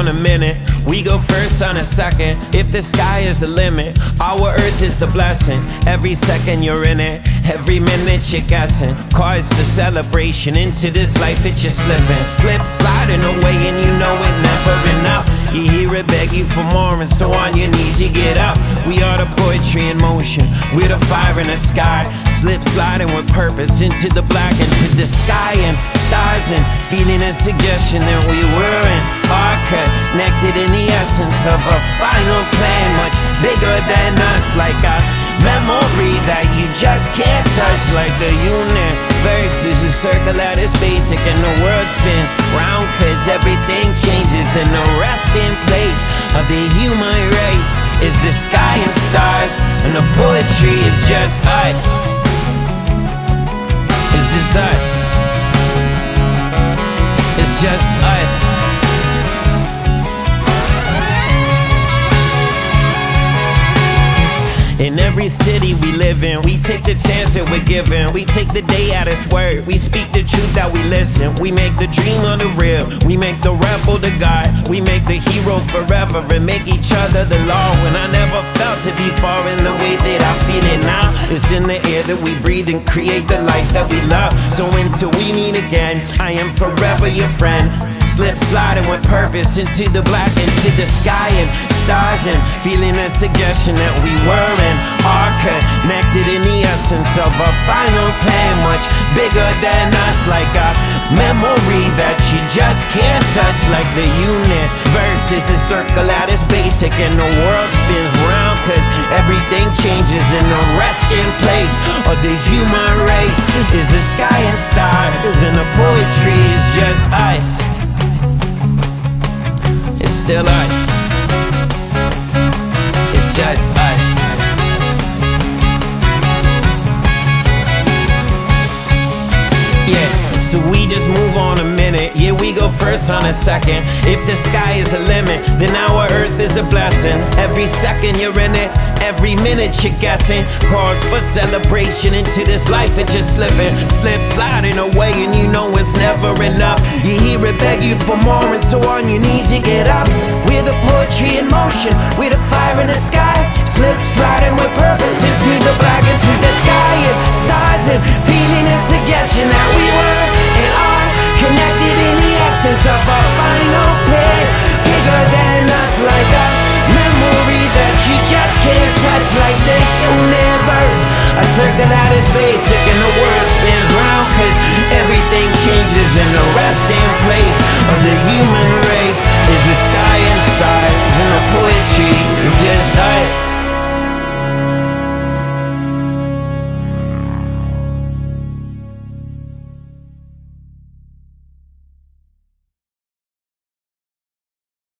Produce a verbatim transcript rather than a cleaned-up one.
a minute, we go first on a second. If the sky is the limit, our earth is the blessing. Every second you're in it, every minute you're guessing. Cause the celebration, into this life it's just slipping. Slip sliding away and you know it's never enough. You hear it beg you for more, and so on your knees you get up. We are the poetry in motion, we're the fire in the sky. Slip sliding with purpose, into the black, into the sky and stars, and feeling a suggestion that we weren't are connected in the essence of a final plan, much bigger than us, like a memory that you just can't touch. Like the universe is a circle that is basic, and the world spins round cause everything changes, and the resting place of the human race is the sky and stars, and the poetry is just us. It's just us. It's just us. In every city we live in, we take the chance that we're given. We take the day at its word, we speak the truth that we listen. We make the dream of the real, we make the rebel the God. We make the hero forever and make each other the law. When I never felt it before in the way that I feel it now. It's in the air that we breathe and create the life that we love. So until we meet again, I am forever your friend. Slip sliding with purpose, into the black, into the sky and stars, and feeling a suggestion that we were and are connected in the essence of a final plan, much bigger than us, like a memory that you just can't touch. Like the universe is a circle that is basic, and the world spins round cause everything changes, and the resting place of the human race is the sky and stars, and the poetry is just us. It's still us. It's just us. Yeah, so we just move on a minute. Yeah, we go first on a second. If the sky is a limit, then our earth is a blessing. Every second you're in it, every minute you're guessing. Cause for celebration, into this life it's just slipping. Slip sliding away and you know it's never enough. You hear it beg you for more, and so on your knees you get up. We're the poetry in motion, we're the fire in the sky.